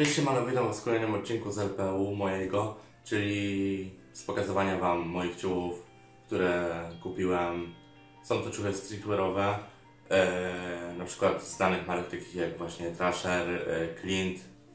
Cześć, siemano, witam was w kolejnym odcinku z LPU mojego, czyli z pokazywania wam moich ciuchów, które kupiłem. Są to ciuchy streetwearowe, na przykład znanych marek takich jak właśnie Thrasher, Clint,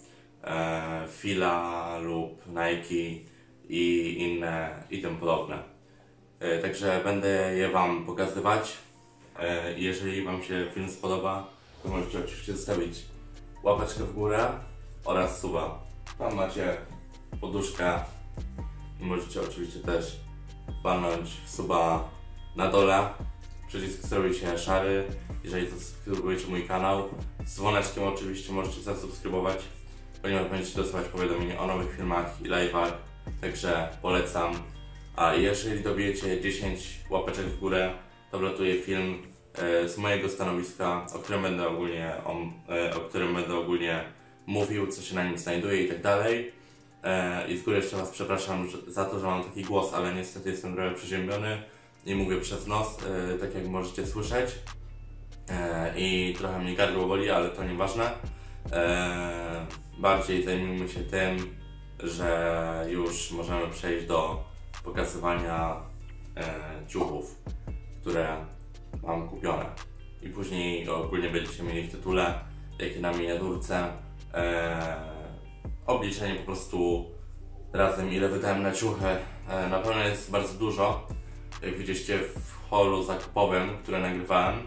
Fila lub Nike i inne i tym podobne. Także będę je wam pokazywać. Jeżeli wam się film spodoba, to możecie oczywiście zostawić łapeczkę w górę oraz suba. Tam macie poduszkę i możecie oczywiście też walnąć suba na dole. Przycisk zrobi się szary, jeżeli zasubskrybujecie mój kanał. Z dzwoneczkiem oczywiście możecie zasubskrybować, ponieważ będziecie dostawać powiadomienia o nowych filmach i live'ach, także polecam. A jeżeli dobijecie 10 łapeczek w górę, to wlatuje film z mojego stanowiska, o którym będę ogólnie mówił, co się na nim znajduje i tak dalej. I z góry jeszcze was przepraszam za to, że mam taki głos, ale niestety jestem trochę przeziębiony i mówię przez nos, tak jak możecie słyszeć. I trochę mnie gardło boli, ale to nieważne. Bardziej zajmijmy się tym, że już możemy przejść do pokazywania ciuchów, które mam kupione. I później ogólnie będziecie mieli w tytule, jak i na miniaturce, obliczenie po prostu razem, ile wydałem na ciuchy. Na pewno jest bardzo dużo, jak widzieliście w haulu zakupowym, które nagrywałem,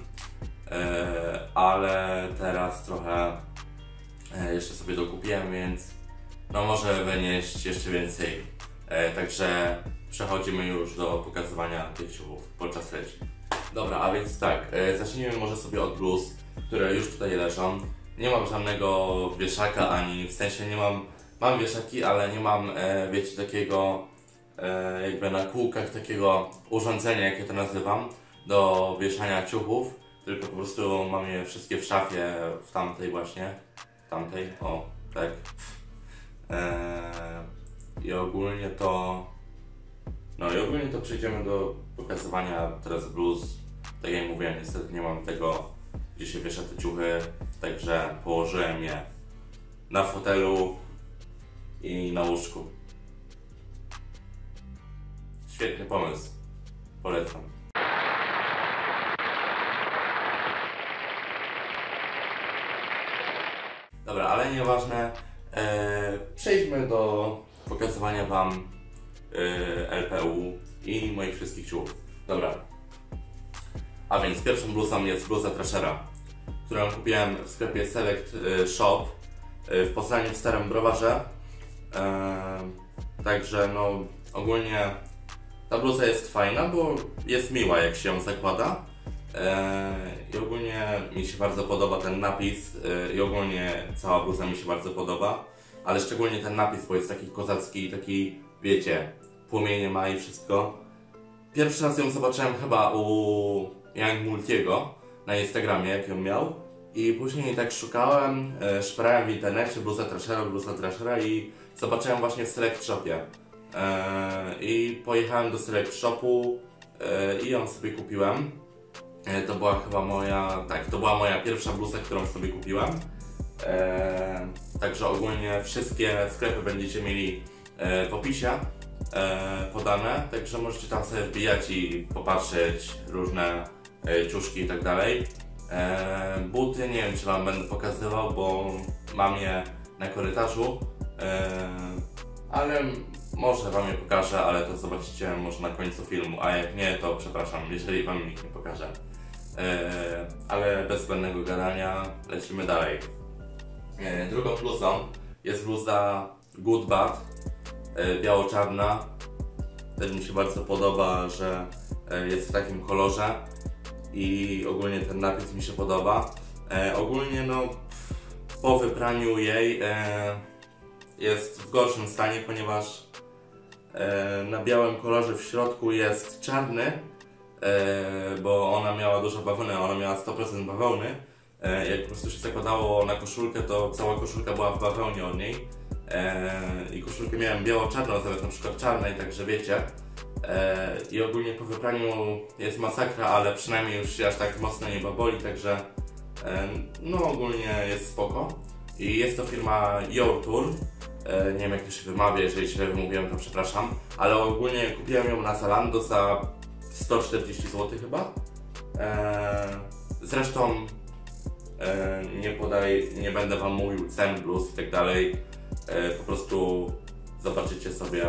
ale teraz trochę jeszcze sobie dokupiłem, więc no może wynieść jeszcze więcej. Także przechodzimy już do pokazywania tych ciuchów podczas leci. Dobra, a więc tak, zacznijmy może sobie od bluz, które już tutaj leżą. Nie mam żadnego wieszaka, ani w sensie nie mam wieszaki, ale nie mam, wiecie, takiego jakby na kółkach takiego urządzenia, jak ja to nazywam, do wieszania ciuchów, tylko po prostu mam je wszystkie w szafie, w tamtej właśnie, o, tak. I ogólnie to przejdziemy do pokazywania teraz bluz. Tak jak mówiłem, niestety nie mam tego, gdzie się wiesza te ciuchy, także położyłem je na fotelu i na łóżku. Świetny pomysł, polecam. Dobra, ale nieważne, przejdźmy do pokazywania wam LPU i moich wszystkich ciuchów. Dobra. A więc pierwszą bluzą jest bluza Thrashera, którą kupiłem w sklepie Select Shop w Poznaniu, w Starym Browarze. Także no ogólnie ta bluza jest fajna, bo jest miła, jak się ją zakłada. I ogólnie mi się bardzo podoba ten napis i ogólnie cała bluza mi się bardzo podoba. Ale szczególnie ten napis, bo jest taki kozacki, taki, wiecie, płomienie ma i wszystko. Pierwszy raz ją zobaczyłem chyba u Young Multiego na Instagramie, jak ją miał. I później tak szukałem, szperałem w internecie, bluza Thrashera i zobaczyłem właśnie w Select Shopie. I pojechałem do Select Shopu i ją sobie kupiłem. To była chyba moja pierwsza bluza, którą sobie kupiłem. Także ogólnie wszystkie sklepy będziecie mieli w opisie podane, także możecie tam sobie wbijać i popatrzeć różne ciuszki i tak dalej. Buty nie wiem, czy wam będę pokazywał, bo mam je na korytarzu, ale może wam je pokażę, ale to zobaczycie może na końcu filmu, a jak nie, to przepraszam, jeżeli wam ich nie pokażę. Ale bez zbędnego gadania lecimy dalej. Drugą bluzą jest bluza Good Bad, biało-czarna. Też mi się bardzo podoba, że jest w takim kolorze i ogólnie ten napis mi się podoba. Ogólnie no po wypraniu jej jest w gorszym stanie, ponieważ na białym kolorze w środku jest czarny, bo ona miała dużo bawełny, ona miała 100% bawełny. Jak po prostu się zakładało na koszulkę, to cała koszulka była w bawełnie od niej. I koszulkę miałem biało-czarną, zamiast na przykład czarnej, także wiecie. I ogólnie po wypraniu jest masakra, ale przynajmniej już się aż tak mocno nie baboli, także no ogólnie jest spoko. I jest to firma Your Tour. Nie wiem jak to się wymawia, jeżeli źle wymówiłem to przepraszam. Ale ogólnie kupiłem ją na Zalando za 140 zł chyba. Zresztą nie będę wam mówił cen bluz i tak dalej. Po prostu zobaczycie sobie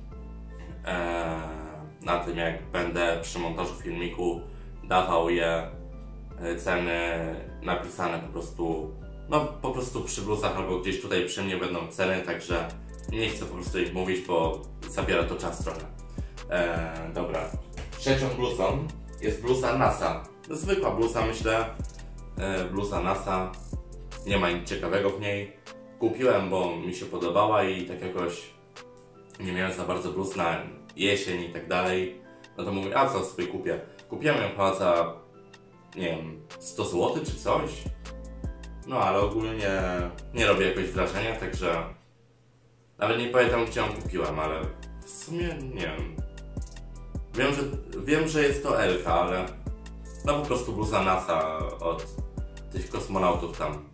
na tym, jak będę przy montażu filmiku dawał je ceny napisane po prostu przy bluzach albo gdzieś tutaj przy mnie będą ceny, także nie chcę po prostu ich mówić, bo zabiera to czas trochę. Dobra. Trzecią bluzą jest bluza NASA. Zwykła bluza, myślę. Bluza NASA. Nie ma nic ciekawego w niej. Kupiłem, bo mi się podobała i tak jakoś nie miałem za bardzo bluz na jesień i tak dalej. No to mówię, a co sobie kupię? Kupiłem ją chyba za, nie wiem, 100 zł czy coś. No ale ogólnie nie robię jakoś wrażenia, także nawet nie pamiętam gdzie ją kupiłem, ale w sumie nie wiem. Wiem, że jest to Elka, ale no po prostu bluza NASA od tych kosmonautów tam.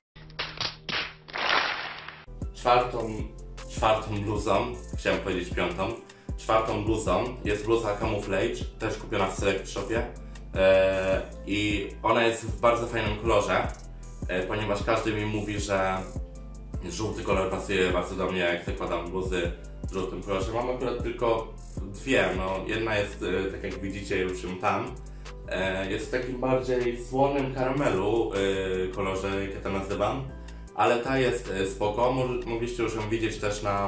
Czwartą bluzą, chciałem powiedzieć piątą. Czwartą bluzą jest bluza Camouflage, też kupiona w Select Shopie. I ona jest w bardzo fajnym kolorze, ponieważ każdy mi mówi, że żółty kolor pasuje bardzo do mnie, jak zakładam bluzy w żółtym kolorze. Mam akurat tylko dwie, no jedna jest, tak jak widzicie już ją tam, jest w takim bardziej słonym karamelu kolorze, jak ja to nazywam, ale ta jest spoko, mogliście już ją widzieć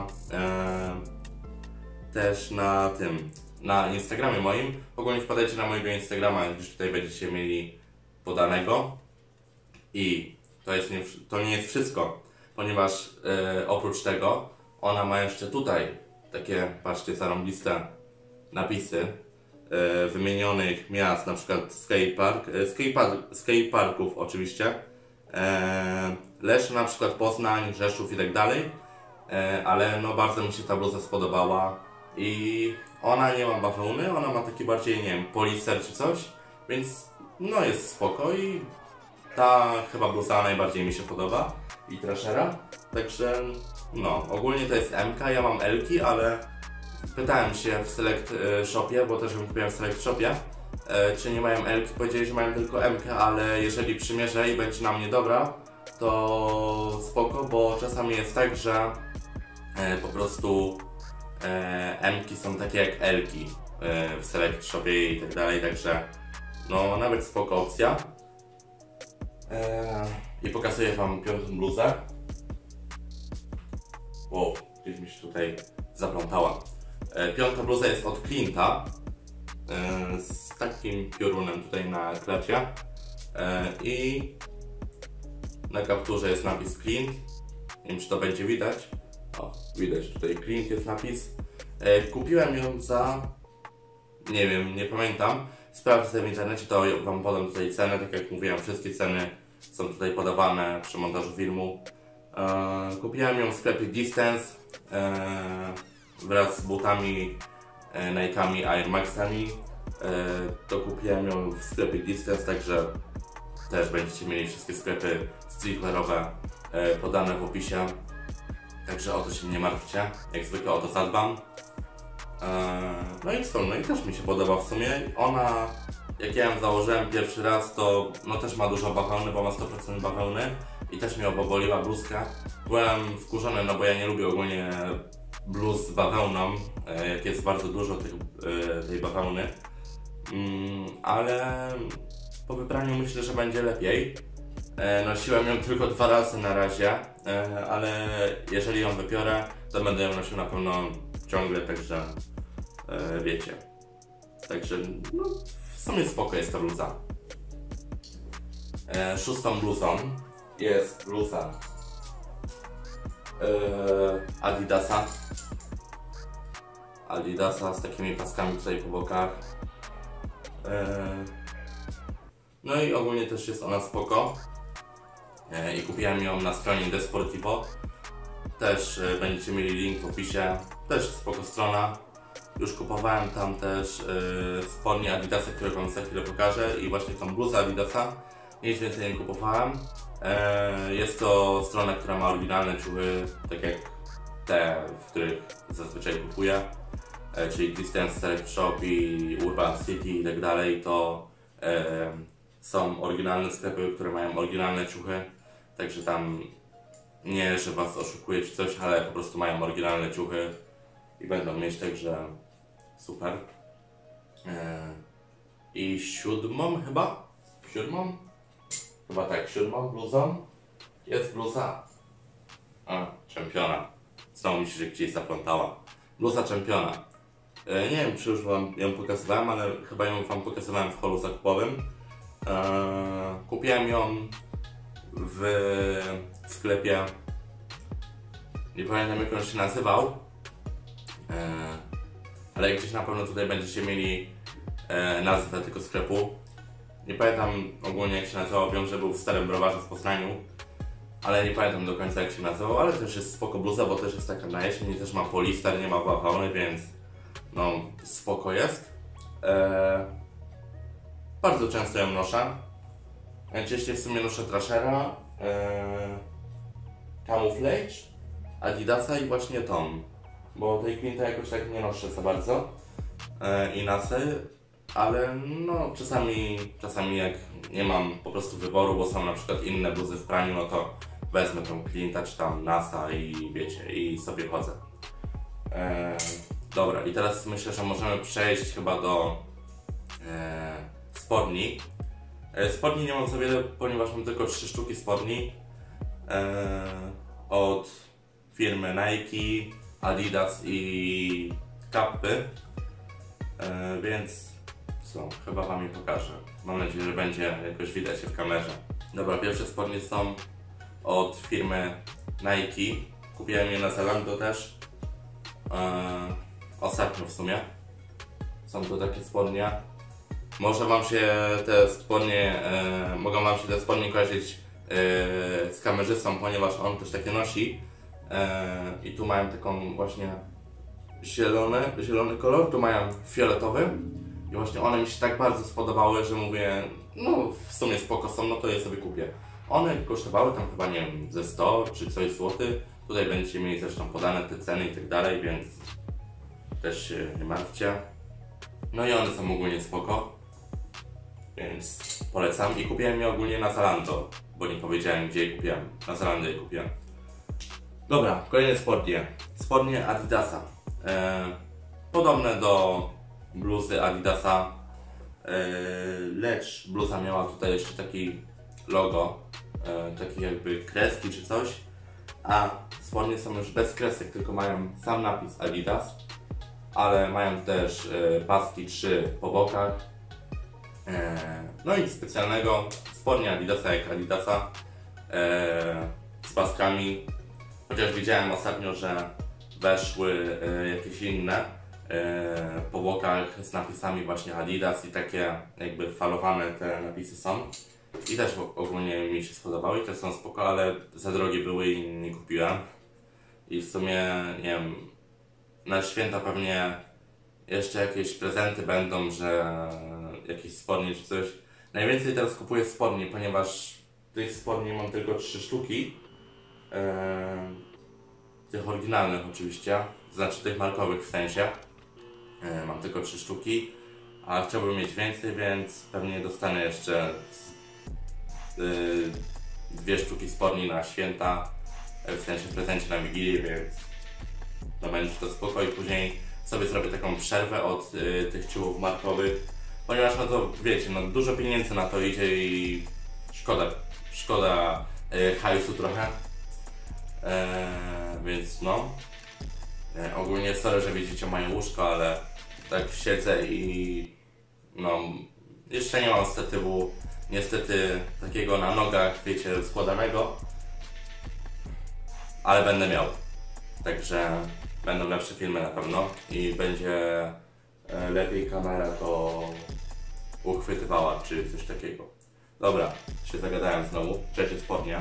też na Instagramie moim. Ogólnie wpadajcie na mojego Instagrama, już tutaj będziecie mieli podanego. I to nie jest wszystko, ponieważ oprócz tego ona ma jeszcze tutaj takie, patrzcie, zarąbiste napisy wymienionych miast, na przykład skateparków oczywiście, Leszno na przykład, Poznań, Rzeszów i tak dalej, ale no bardzo mi się ta bluza spodobała i ona nie ma bawełny, ona ma taki bardziej, nie wiem, polister czy coś, więc no jest spoko i ta chyba bluza najbardziej mi się podoba i trashera, także no ogólnie to jest MK, ja mam L-ki, ale pytałem się w Select Shopie, bo też ją kupiłem w Select Shopie, czy nie mają L-ki, powiedzieli, że mają tylko MK, ale jeżeli przymierzę i będzie na mnie dobra, to spoko, bo czasami jest tak, że po prostu M-ki są takie jak L-ki w Select Shopie i tak dalej, także no nawet spoko opcja. I pokazuję wam piątą bluzę. Wow, gdzieś mi się tutaj zaplątała. Piąta bluza jest od Clint'a z takim piorunem tutaj na klacie i na kapturze jest napis Clint. Nie wiem, czy to będzie widać. O, widać tutaj Clint jest napis. Kupiłem ją za, nie wiem, nie pamiętam. Sprawdzę w internecie, to wam podam tutaj cenę. Tak jak mówiłem, wszystkie ceny są tutaj podawane przy montażu filmu. Kupiłem ją w sklepie Distance wraz z butami Nike'ami Air Maxami. To kupiłem ją w sklepie Distance, także też będziecie mieli wszystkie sklepy streetwearowe podane w opisie. Także o to się nie martwcie, jak zwykle o to zadbam. No i co, no i też mi się podoba w sumie. Ona, jak ja ją założyłem pierwszy raz, to no też ma dużo bawełny, bo ma 100% bawełny i też mnie obaboliła bluzka. Byłem wkurzony, no bo ja nie lubię ogólnie bluz z bawełną, jak jest bardzo dużo tej bawełny. Ale po wybraniu myślę, że będzie lepiej. Nosiłem ją tylko 2 razy na razie, ale jeżeli ją wypiorę, to będę ją nosił na pewno ciągle, także wiecie. Także no, w sumie spoko jest ta bluza. Szóstą bluzą jest bluza Adidasa z takimi paskami tutaj po bokach. No i ogólnie też jest ona spoko. I kupiłem ją na stronie Desportivo. Też będziecie mieli link w opisie. Też spoko strona. Już kupowałem tam też spodnie Adidasa, które wam za chwilę pokażę. I właśnie tą bluzę Adidasa. Nic więcej nie kupowałem. Jest to strona, która ma oryginalne ciuchy, tak jak te, w których zazwyczaj kupuję, czyli Distance Select Shop i Urban City i tak dalej. To są oryginalne sklepy, które mają oryginalne ciuchy, także tam nie, że was oszukuje czy coś, ale po prostu mają oryginalne ciuchy i będą mieć, także super. I siódmą chyba? Siódmą? Chyba tak, siódmą bluzą jest bluza. Czempiona. Znowu mi się gdzieś zaplątała. Bluza czempiona. Nie wiem, czy już wam ją pokazywałem, ale chyba ją wam pokazywałem w holu zakupowym. Kupiłem ją w sklepie. Nie pamiętam, jak on się nazywał. Ale gdzieś na pewno tutaj będziecie mieli nazwę tego sklepu. Nie pamiętam ogólnie, jak się nazywał, wiem, że był w Starym Browarze w Poznaniu, ale nie pamiętam do końca, jak się nazywał, ale też jest spoko bluza, bo też jest taka na jesień i też ma polister, nie ma bawełny, więc no spoko jest. Bardzo często ją noszę. Najczęściej w sumie noszę Trashera, Camouflage, Adidasa i właśnie Tom, bo tej Quinta jakoś tak nie noszę za bardzo i Nasy. Ale no czasami jak nie mam po prostu wyboru, bo są na przykład inne bluzy w praniu, no to wezmę tą Clint'a czy tam NASA i wiecie, i sobie chodzę. Dobra, i teraz myślę, że możemy przejść chyba do spodni. Spodni nie mam za wiele, ponieważ mam tylko 3 sztuki spodni od firmy Nike, Adidas i Kappy, więc co, chyba wam je pokażę. Mam nadzieję, że będzie jakoś widać się w kamerze. Dobra, pierwsze spodnie są od firmy Nike. Kupiłem je na Zalando też. Ostatnio w sumie. Są to takie spodnie. Może wam się te spodnie, mogą wam się te spodnie kojarzyć z kamerzystą, ponieważ on też takie nosi. I tu mają taką właśnie zielony kolor, tu mają fioletowy. I właśnie one mi się tak bardzo spodobały, że mówię, no w sumie spoko są, no to je sobie kupię. One kosztowały tam chyba, nie wiem, ze 100 czy coś złotych. Tutaj będziecie mieli zresztą podane te ceny i tak dalej, więc też się nie martwcie. No i one są ogólnie spoko, więc polecam. I kupiłem je ogólnie na Zalando, bo nie powiedziałem, gdzie je kupiłem. Na Zalando je kupiłem. Dobra, kolejne spodnie. Spodnie Adidasa. Podobne do bluzy Adidasa, lecz bluza miała tutaj jeszcze taki logo, taki jakby kreski czy coś, a spodnie są już bez kresek, tylko mają sam napis Adidas, ale mają też paski 3 po bokach. No i specjalnego spodnie Adidasa jak Adidasa z paskami, chociaż widziałem ostatnio, że weszły jakieś inne po bokach z napisami właśnie Adidas i takie jakby falowane te napisy są. I też ogólnie mi się spodobały i też są spoko, ale za drogie były i nie kupiłem. I w sumie, nie wiem, na święta pewnie jeszcze jakieś prezenty będą, że jakieś spodnie czy coś. Najwięcej teraz kupuję spodnie, ponieważ tych spodni mam tylko 3 sztuki. Tych oryginalnych oczywiście, znaczy tych markowych w sensie. Mam tylko 3 sztuki, a chciałbym mieć więcej, więc pewnie dostanę jeszcze 2 sztuki spodni na święta, w sensie w prezencie na Wigilię, więc no będzie to spoko i później sobie zrobię taką przerwę od tych ciuchów markowych, ponieważ no to wiecie, no dużo pieniędzy na to idzie i szkoda hajsu trochę, więc no. Ogólnie sorry, że widzicie moje łóżko, ale tak siedzę i no jeszcze nie mam statywu niestety takiego na nogach, wiecie, składanego, ale będę miał, także będą lepsze filmy na pewno i będzie lepiej kamera to uchwytywała czy coś takiego. Dobra, się zagadałem znowu. Trzecie spodnie,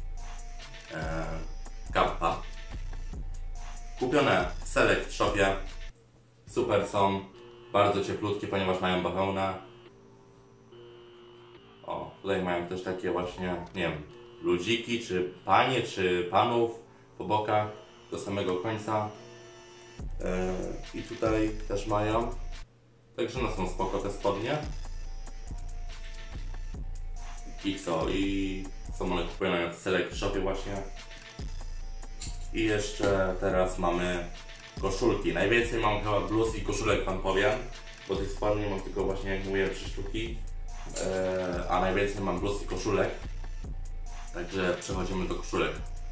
Kappa. Kupione w Select Shopie. Super są, bardzo cieplutkie, ponieważ mają bawełnę. O, tutaj mają też takie właśnie, nie wiem, ludziki, czy panie, czy panów po bokach do samego końca. I tutaj też mają. Także no są spoko te spodnie. I co? I są one kupione w Select Shopie właśnie. I jeszcze teraz mamy koszulki. Najwięcej mam chyba bluz i koszulek, wam powiem. Bo tych spodni mam tylko właśnie, jak mówię, 3 sztuki. A najwięcej mam bluz i koszulek. Także przechodzimy do koszulek.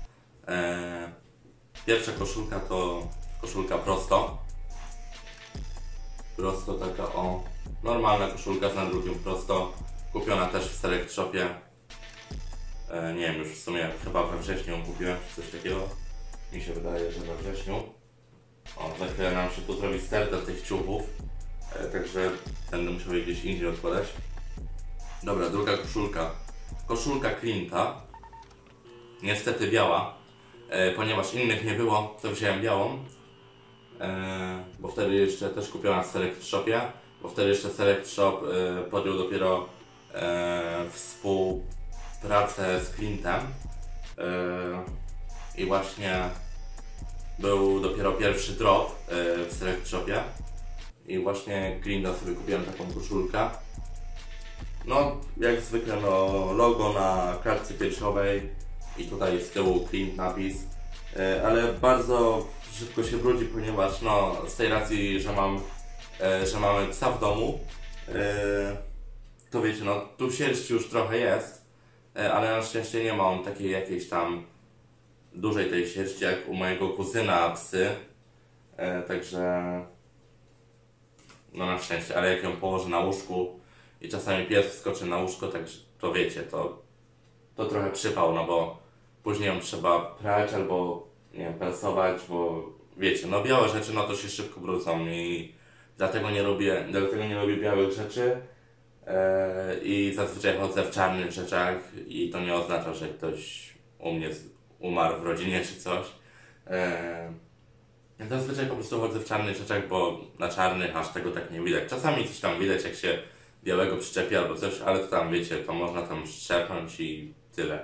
Pierwsza koszulka to koszulka prosto. Prosto taka o, normalna koszulka z nadrukiem prosto. Kupiona też w Select Shopie. Nie wiem, już w sumie chyba we wrześniu kupiłem coś takiego. Mi się wydaje, że we wrześniu. O, za chwilę nam się tu zrobi sterta tych ciuchów. Także będę musiał je gdzieś indziej odkładać. Dobra, druga koszulka. Koszulka Clint'a. Niestety biała. Ponieważ innych nie było, to wziąłem białą. Bo wtedy jeszcze też kupiona w Select Shopie. Bo wtedy jeszcze Select Shop podjął dopiero współpracę z Clint'em. I właśnie był dopiero pierwszy drop w Select Shopie. I właśnie Clint'a sobie kupiłem taką koszulkę. No, jak zwykle no, logo na kartce piersiowej i tutaj z tyłu Clint napis. Ale bardzo szybko się brudzi, ponieważ no, z tej racji, że mamy psa w domu, to wiecie, no tu sierść już trochę jest, ale na szczęście nie mam takiej jakiejś tam dużej tej sierści jak u mojego kuzyna psy, także no na szczęście, ale jak ją położę na łóżku i czasami pies wskoczy na łóżko, także to wiecie, to trochę przypał, no bo później ją trzeba prać albo nie wiem, prasować, bo wiecie, no białe rzeczy no to się szybko brudzą i dlatego nie lubię białych rzeczy. I zazwyczaj chodzę w czarnych rzeczach i to nie oznacza, że ktoś u mnie umarł w rodzinie czy coś. Zazwyczaj po prostu chodzę w czarnych rzeczach, bo na czarnych aż tego tak nie widać. Czasami coś tam widać, jak się białego przyczepi albo coś, ale to tam wiecie, to można tam szczepnąć i tyle.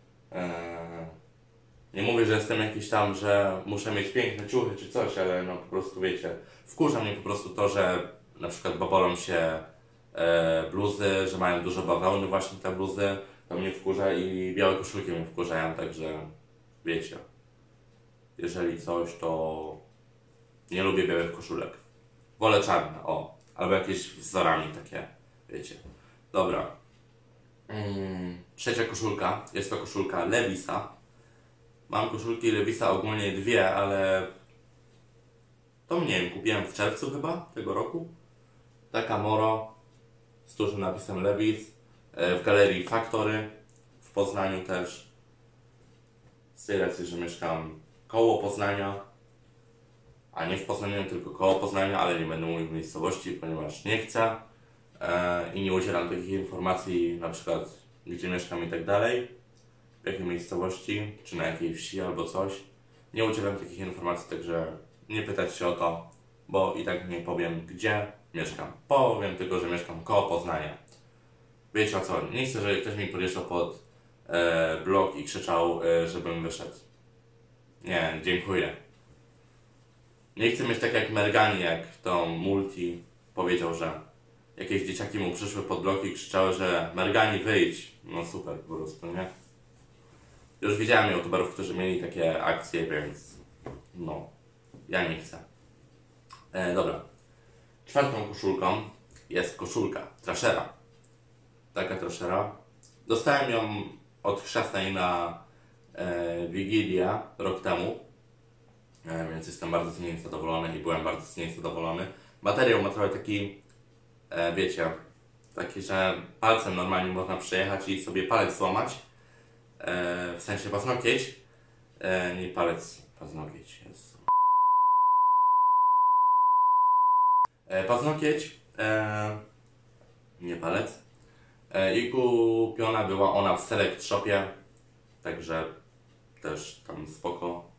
Nie mówię, że jestem jakiś tam, że muszę mieć piękne ciuchy czy coś, ale no po prostu wiecie, wkurza mnie po prostu to, że na przykład babolą się bluzy, że mają dużo bawełny właśnie te bluzy, to mnie wkurza i białe koszulki mnie wkurzają, także wiecie, jeżeli coś, to nie lubię białych koszulek. Wolę czarne, o, albo jakieś wzorami takie, wiecie. Dobra. Trzecia koszulka, jest to koszulka Levi'sa. Mam koszulki Levi'sa ogólnie dwie, ale to nie wiem, kupiłem w czerwcu chyba tego roku. Taka moro z dużym napisem Levi's w galerii Factory w Poznaniu też. Z tej racji, że mieszkam koło Poznania, a nie w Poznaniu, tylko koło Poznania, ale nie będę mówił miejscowości, ponieważ nie chcę i nie udzielam takich informacji, na przykład gdzie mieszkam i tak dalej, w jakiej miejscowości, czy na jakiej wsi albo coś. Nie udzielam takich informacji, także nie pytać się o to, bo i tak nie powiem gdzie mieszkam. Powiem tylko, że mieszkam koło Poznania. Wiecie o co? Nie chcę, żeby ktoś mi podjeżdżał pod blok i krzyczał, żebym wyszedł. Nie, dziękuję. Nie chcę mieć tak jak Mergani, jak to Multi powiedział, że jakieś dzieciaki mu przyszły pod blok i krzyczały, że Mergani wyjdź. No super po prostu, nie? Już widziałem youtuberów, którzy mieli takie akcje, więc no, ja nie chcę. Dobra. Czwartą koszulką jest koszulka Trashera. Taka Trashera. Dostałem ją od chrzestnej na Wigilię rok temu. Więc jestem bardzo z niej zadowolony i byłem bardzo z niej zadowolony. Materiał ma trochę taki, wiecie, taki, że palcem normalnie można przejechać i sobie palec złamać. W sensie paznokieć. Nie palec, paznokieć jest. Paznokieć, nie palec. I kupiona była ona w Select Shopie, także też tam spoko.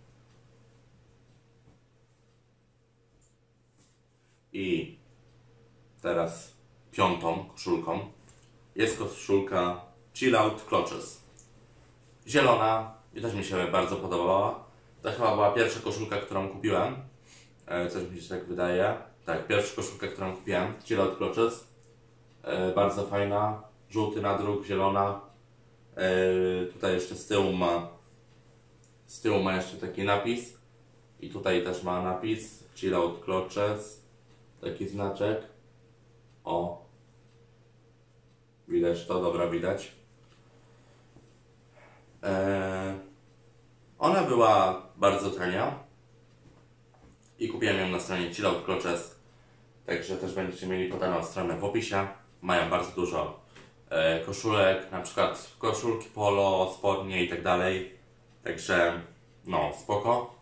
I teraz piątą koszulką jest koszulka Chill Out Clutches. zielona i też mi się bardzo podobała. To chyba była pierwsza koszulka, którą kupiłem. Coś mi się tak wydaje. Tak, pierwsza koszulka, którą kupiłem. Chill Out Clutches. Bardzo fajna. Żółty nadruk, zielona. Tutaj jeszcze z tyłu ma jeszcze taki napis. I tutaj też ma napis Chill Out Clutches. Taki znaczek. O. Widać to? Dobra, widać. Ona była bardzo tania. I kupiłem ją na stronie Chill Out Clutches. Także też będziecie mieli podaną stronę w opisie. Mają bardzo dużo koszulek, na przykład koszulki polo, spodnie i tak dalej. Także no, spoko.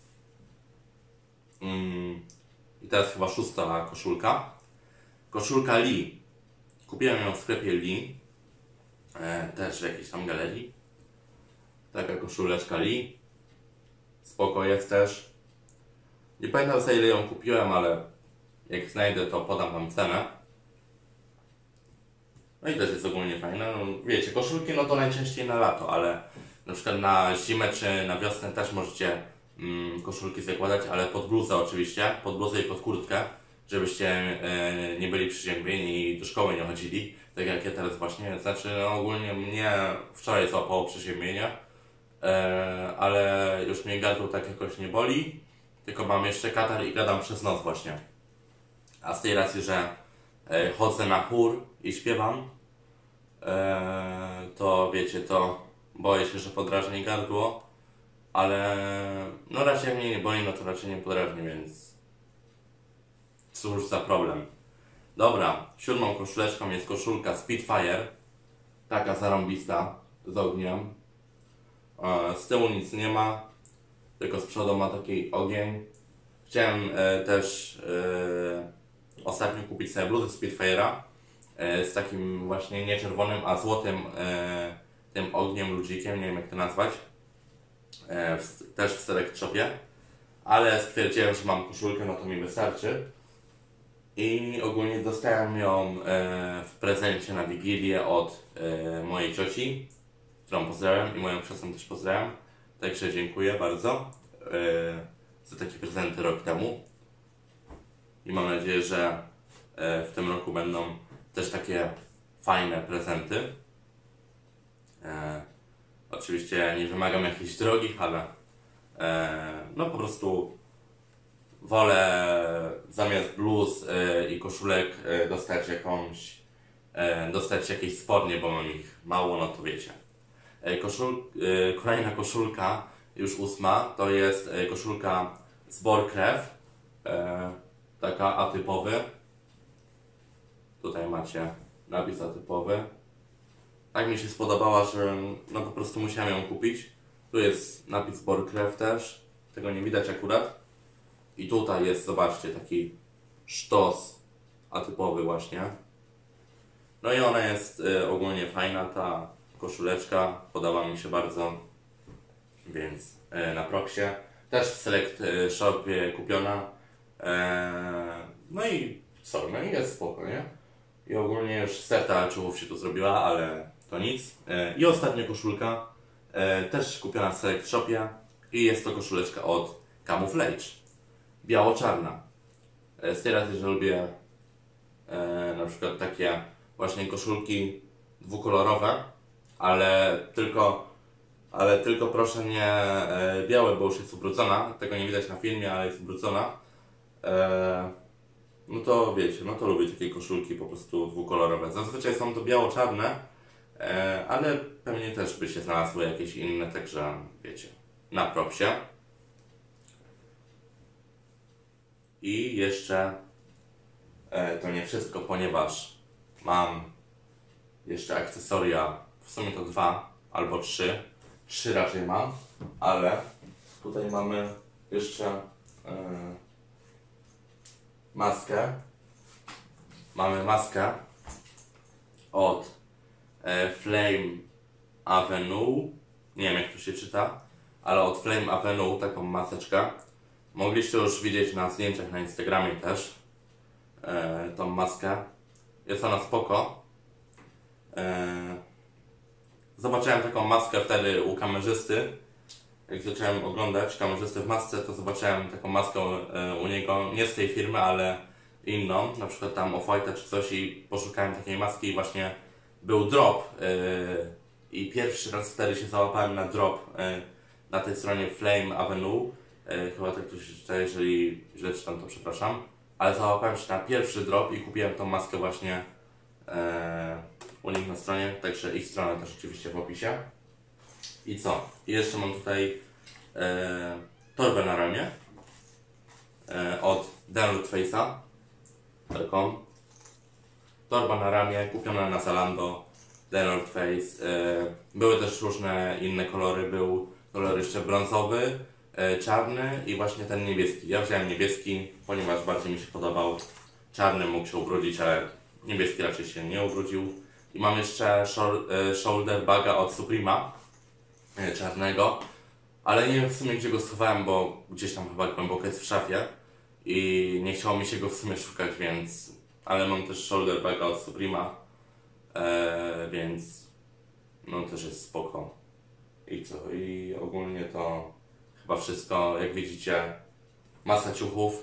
I teraz chyba 6. koszulka. Koszulka Lee. Kupiłem ją w sklepie Lee. Też w jakiejś tam galerii. Taka koszuleczka Lee. Spoko jest też. Nie pamiętam za ile ją kupiłem, ale jak znajdę, to podam wam cenę. No i też jest ogólnie fajna. No, wiecie, koszulki no to najczęściej na lato, ale na przykład na zimę czy na wiosnę też możecie koszulki zakładać, ale pod bluzę oczywiście, pod bluzę i pod kurtkę, żebyście nie byli przeziębieni i do szkoły nie chodzili, tak jak ja teraz właśnie. Znaczy no, ogólnie mnie wczoraj złapało przeziębienie, ale już mnie gardło tak jakoś nie boli, tylko mam jeszcze katar i gadam przez noc właśnie. A z tej racji, że chodzę na chór i śpiewam, to wiecie, to boję się, że podrażni gardło, ale no raczej jak mnie nie boli, no to raczej nie podrażni, więc cóż za problem. Dobra, 7. koszuleczką jest koszulka Spitfire, taka zarąbista, z ogniem. Z tyłu nic nie ma, tylko z przodu ma taki ogień. Chciałem też ostatnio kupić sobie bluzę Spitfire'a z takim właśnie nie czerwonym, a złotym tym ogniem, ludzikiem, nie wiem jak to nazwać. Też w Select Shopie, ale stwierdziłem, że mam koszulkę, no to mi wystarczy. I ogólnie dostałem ją w prezencie na Wigilię od mojej cioci, którą pozdrawiam, i moją siostrę też pozdrawiam. Także dziękuję bardzo za takie prezenty rok temu. I mam nadzieję, że w tym roku będą też takie fajne prezenty. Oczywiście nie wymagam jakichś drogich, ale no po prostu wolę zamiast bluz i koszulek dostać jakieś spodnie, bo mam ich mało, no to wiecie. Kolejna koszulka, już 8, to jest koszulka z Borkrew, taka atypowy. Tutaj macie napis atypowy. Tak mi się spodobała, że no po prostu musiałem ją kupić. Tu jest napis Borkrew też, tego nie widać akurat. I tutaj jest, zobaczcie, taki sztos atypowy właśnie. No i ona jest ogólnie fajna, ta koszuleczka, podoba mi się bardzo, więc na Proxie. Też w Select Shopie kupiona. No i co, no i jest spoko, nie? I ogólnie już seta czułów się tu zrobiła, ale to nic. I ostatnia koszulka, też kupiona w Select Shopie i jest to koszuleczka od Camouflage. Biało-czarna. Z tej racji, że lubię na przykład takie właśnie koszulki dwukolorowe, ale tylko proszę nie białe, bo już jest ubrudzona. Tego nie widać na filmie, ale jest ubrudzona. No to wiecie, no to lubię takie koszulki po prostu dwukolorowe. Zazwyczaj są to biało-czarne, ale pewnie też by się znalazły jakieś inne, także wiecie, na propsie. I jeszcze to nie wszystko, ponieważ mam jeszcze akcesoria, w sumie to 2 albo 3. 3 raczej mam, ale tutaj mamy jeszcze maskę. Mamy maskę od Flame Avenue. Nie wiem jak to się czyta, ale od Flame Avenue taką maseczkę. Mogliście już widzieć na zdjęciach na Instagramie też tą maskę. Jest ona spoko. zobaczyłem taką maskę wtedy u kamerzysty. Jak zacząłem oglądać kamerzystę w masce, to zobaczyłem taką maskę u niego, nie z tej firmy, ale inną, na przykład tam Off-White'a czy coś, i poszukałem takiej maski i właśnie był drop i pierwszy raz wtedy się załapałem na drop na tej stronie Flame Avenue, chyba tak to się czyta, jeżeli źle czytam, to przepraszam, ale załapałem się na pierwszy drop i kupiłem tą maskę właśnie u nich na stronie, także ich strona też oczywiście w opisie. I co? I jeszcze mam tutaj torbę na ramię od The North Face'a, taką torba na ramię kupiona na Zalando, The North Face. Były też różne inne kolory, był kolor jeszcze brązowy, czarny i właśnie ten niebieski. Ja wziąłem niebieski, ponieważ bardziej mi się podobał. Czarny mógł się ubrudzić, ale niebieski raczej się nie ubrudził. I mam jeszcze shoulder baga od Suprema, czarnego, ale nie wiem w sumie gdzie go schowałem, bo gdzieś tam chyba głęboko jest w szafie i nie chciało mi się go w sumie szukać, więc... Ale mam też shoulder baga od Suprema, więc no też jest spoko. I co? I ogólnie to chyba wszystko. Jak widzicie, masa ciuchów.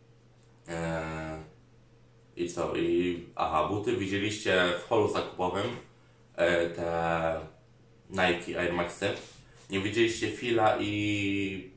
I co? I aha, buty widzieliście w holu zakupowym, te Nike Air Maxy. Nie widzieliście Fila i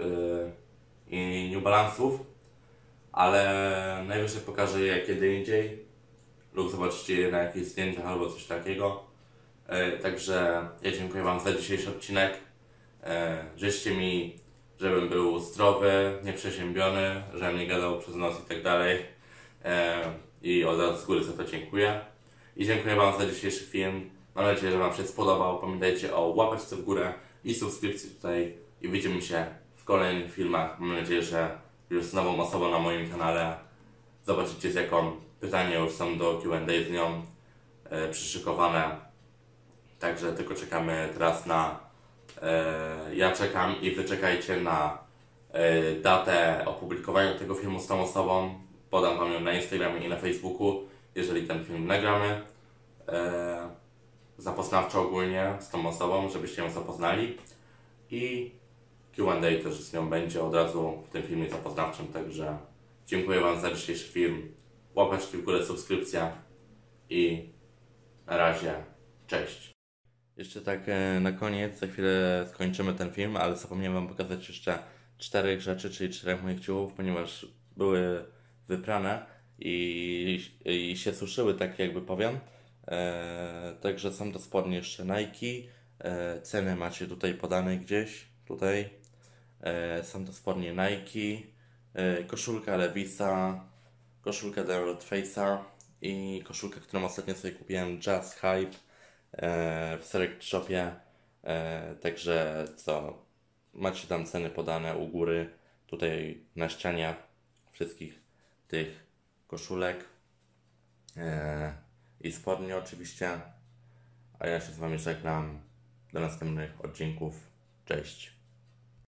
New Balance'ów, ale najwyżej pokażę je kiedy indziej lub zobaczycie je na jakichś zdjęciach albo coś takiego. Także ja dziękuję Wam za dzisiejszy odcinek. Życzcie mi, żebym był zdrowy, nieprzeziębiony, żebym nie gadał przez noc i tak dalej. I od razu z góry za to dziękuję. I dziękuję Wam za dzisiejszy film. Mam nadzieję, że Wam się spodobał. Pamiętajcie o łapeczce w górę i subskrypcji tutaj. I widzimy się w kolejnych filmach. Mam nadzieję, że już z nową osobą na moim kanale. Zobaczycie, z jaką pytania już są do Q&A z nią przyszykowane. Także tylko czekamy teraz na... ja czekam i wy czekajcie na datę opublikowania tego filmu z tą osobą. Podam Wam ją na Instagramie i na Facebooku, jeżeli ten film nagramy. Zapoznawczo ogólnie z tą osobą, żebyście ją zapoznali. I Q&A też z nią będzie od razu w tym filmie zapoznawczym. Także dziękuję Wam za dzisiejszy film. Łapeczki w górę, subskrypcja i na razie, cześć. Jeszcze tak na koniec, za chwilę skończymy ten film, ale zapomniałem Wam pokazać jeszcze 4 rzeczy, czyli 4 moich ciuchów, ponieważ były wyprane i się suszyły, tak jakby powiem. Także są to spodnie jeszcze Nike. Ceny macie tutaj podane gdzieś, tutaj. Są to spodnie Nike, koszulka Levisa, koszulka The North Face'a i koszulka, którą ostatnio sobie kupiłem, Just Hype w Select Shopie. Także co, macie tam ceny podane u góry, tutaj na ścianie wszystkich tych koszulek i spodni oczywiście. A ja się z Wami żegnam. Do następnych odcinków. Cześć.